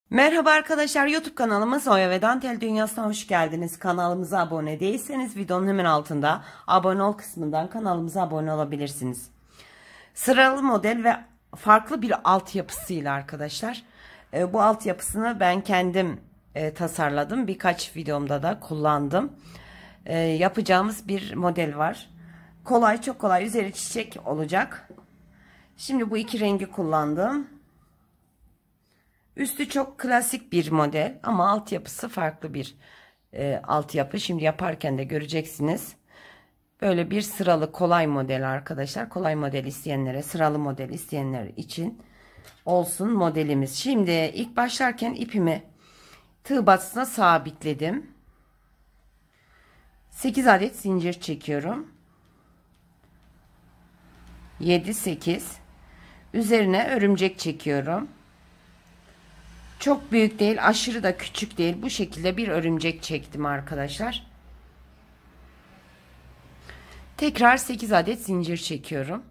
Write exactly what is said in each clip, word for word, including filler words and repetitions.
Merhaba arkadaşlar, YouTube kanalımız Oya ve Dantel Dünyası'na hoş geldiniz. Kanalımıza abone değilseniz videonun hemen altında abone ol kısmından kanalımıza abone olabilirsiniz. Sıralı model ve farklı bir altyapısıyla arkadaşlar. E, bu altyapısını ben kendim e, tasarladım. Birkaç videomda da kullandım. E, yapacağımız bir model var. Kolay, çok kolay, üzeri çiçek olacak. Şimdi bu iki rengi kullandım. Üstü çok klasik bir model ama altyapısı farklı bir e, altyapı. Şimdi yaparken de göreceksiniz. Böyle bir sıralı kolay model arkadaşlar. Kolay model isteyenlere, sıralı model isteyenler için olsun modelimiz. Şimdi ilk başlarken ipimi tığ batısına sabitledim. sekiz adet zincir çekiyorum. yedi sekiz. Üzerine örümcek çekiyorum. Çok büyük değil, aşırı da küçük değil. Bu şekilde bir örümcek çektim arkadaşlar. Tekrar sekiz adet zincir çekiyorum.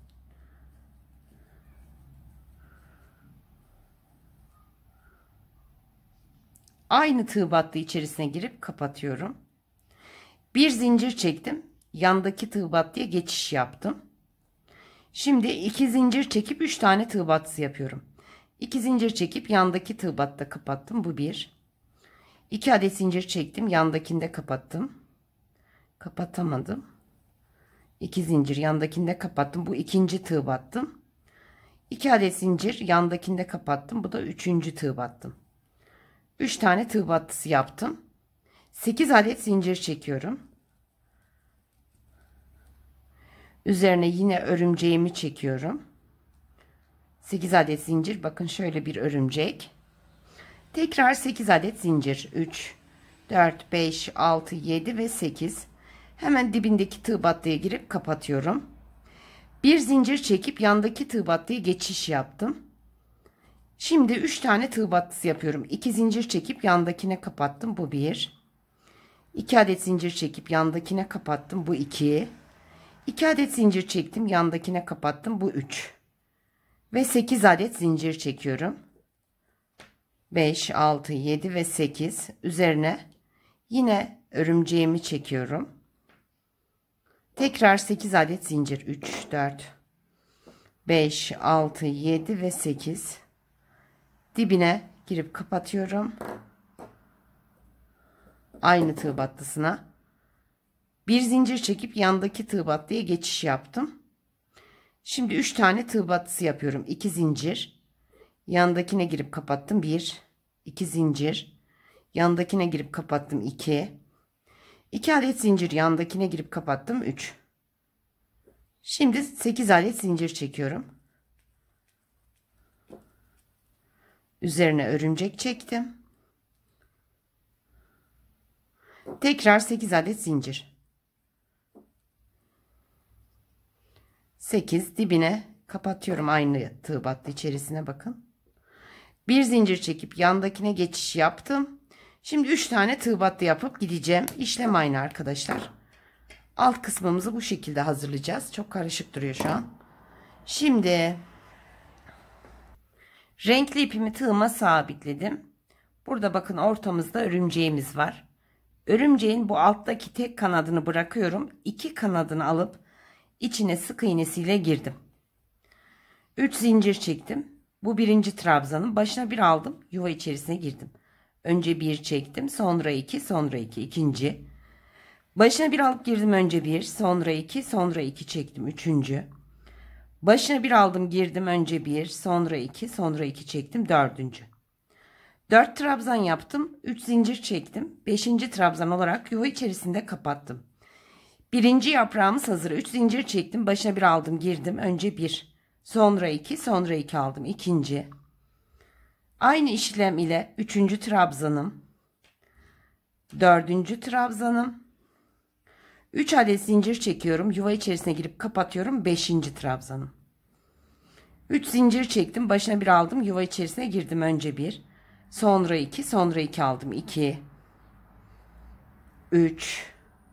Aynı tığ battı içerisine girip kapatıyorum. Bir zincir çektim. Yandaki tığ battıya geçiş yaptım. Şimdi iki zincir çekip üç tane tığ battısı yapıyorum. iki zincir çekip yandaki tığ batta kapattım. Bu bir. iki adet zincir çektim. Yandakinde kapattım. Kapatamadım. iki zincir yandakinde kapattım. Bu ikinci tığ battım. iki adet zincir yandakinde kapattım. Bu da üçüncü tığ battım. üç tane tığ battısı yaptım. sekiz adet zincir çekiyorum. Üzerine yine örümceğimi çekiyorum. sekiz adet zincir. Bakın şöyle bir örümcek. Tekrar sekiz adet zincir. üç, dört, beş, altı, yedi ve sekiz. Hemen dibindeki tığ battıya girip kapatıyorum. Bir zincir çekip yandaki tığ battıya geçiş yaptım. Şimdi üç tane tığ battısı yapıyorum. iki zincir çekip yandakine kapattım. Bu bir. iki adet zincir çekip yandakine kapattım. Bu iki. iki adet zincir çektim. Yandakine kapattım. Bu üç. Ve sekiz adet zincir çekiyorum. beş, altı, yedi ve sekiz. Üzerine yine örümceğimi çekiyorum. Tekrar sekiz adet zincir. üç, dört, beş, altı, yedi ve sekiz. Dibine girip kapatıyorum. Aynı tığ battısına. Bir zincir çekip yandaki tığ battıya geçiş yaptım. Şimdi üç tane tığ battısı yapıyorum. iki zincir. Yandakine girip kapattım. bir, iki zincir. Yandakine girip kapattım. iki. iki adet zincir yandakine girip kapattım. üç. Şimdi sekiz adet zincir çekiyorum. Üzerine örümcek çektim. Tekrar sekiz adet zincir. sekiz dibine kapatıyorum aynı tığ battı içerisine bakın. Bir zincir çekip yandakine geçiş yaptım. Şimdi üç tane tığ battı yapıp gideceğim. İşlem aynı arkadaşlar. Alt kısmımızı bu şekilde hazırlayacağız. Çok karışık duruyor şu an. Şimdi renkli ipimi tığıma sabitledim. Burada bakın ortamızda örümceğimiz var. Örümceğin bu alttaki tek kanadını bırakıyorum. İki kanadını alıp içine sık iğnesiyle girdim. üç zincir çektim. Bu birinci trabzanın başına bir aldım. Yuva içerisine girdim. Önce bir çektim. Sonra iki. Sonra iki. İkinci. Başına bir alıp girdim. Önce bir. Sonra iki. Sonra iki çektim. Üçüncü. Başına bir aldım. Girdim. Önce bir. Sonra iki. Sonra iki çektim. Dördüncü. dört trabzan yaptım. üç zincir çektim. beşinci trabzan olarak yuva içerisinde kapattım. Birinci yaprağımız hazır. üç zincir çektim. Başına bir aldım. Girdim. Önce bir. Sonra iki. Sonra iki aldım. İkinci. Aynı işlem ile üçüncü trabzanım. dördüncü trabzanım. üç adet zincir çekiyorum. Yuva içerisine girip kapatıyorum. beşinci trabzanım. üç zincir çektim. Başına bir aldım. Yuva içerisine girdim. Önce bir. Sonra iki. Sonra iki aldım. iki. üç.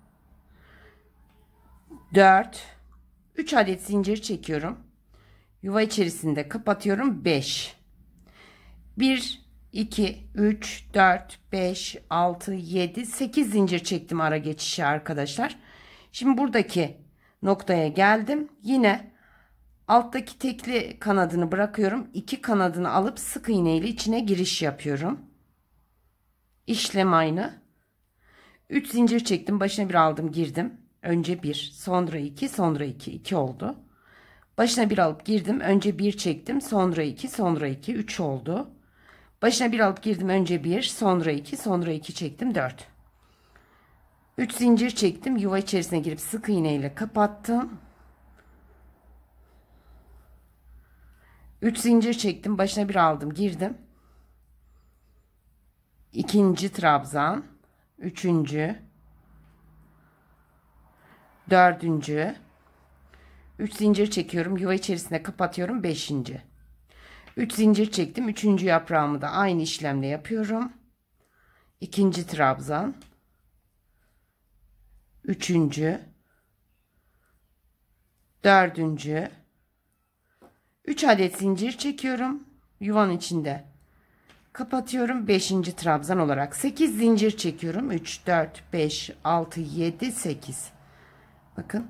dört. üç adet zincir çekiyorum. Yuva içerisinde kapatıyorum. beş. Bir iki, üç, dört, beş, altı, yedi, sekiz zincir çektim ara geçişi arkadaşlar. Şimdi buradaki noktaya geldim. Yine alttaki tekli kanadını bırakıyorum. iki kanadını alıp sık iğne ile içine giriş yapıyorum. İşlem aynı. üç zincir çektim. Başına bir aldım, girdim. Önce bir, sonra iki, sonra iki. iki oldu. Başına bir alıp girdim. Önce bir çektim. Sonra iki, sonra iki. üç oldu. Başına bir alıp girdim. Önce bir, sonra iki, sonra iki çektim. dört. üç zincir çektim. Yuva içerisine girip sık iğne ile kapattım. üç zincir çektim. Başına bir aldım. Girdim. İkinci trabzan. Üçüncü. Dördüncü. üç zincir çekiyorum. Yuva içerisine kapatıyorum. Beşinci. üç zincir çektim. Üçüncü yaprağımı da aynı işlemle yapıyorum. İkinci trabzan. Üçüncü. Dördüncü. üç adet zincir çekiyorum. Yuvanın içinde kapatıyorum. beşinci trabzan olarak sekiz zincir çekiyorum. üç, dört, beş, altı, yedi, sekiz. Bakın.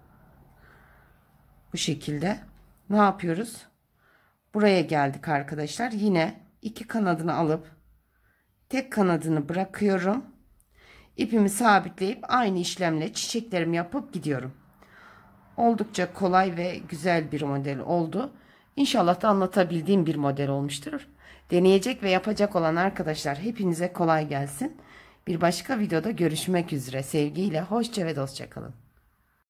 Bu şekilde. Ne yapıyoruz? Buraya geldik arkadaşlar. Yine iki kanadını alıp tek kanadını bırakıyorum. İpimi sabitleyip aynı işlemle çiçeklerimi yapıp gidiyorum. Oldukça kolay ve güzel bir model oldu. İnşallah da anlatabildiğim bir model olmuştur. Deneyecek ve yapacak olan arkadaşlar hepinize kolay gelsin. Bir başka videoda görüşmek üzere. Sevgiyle, hoşça ve dostça kalın.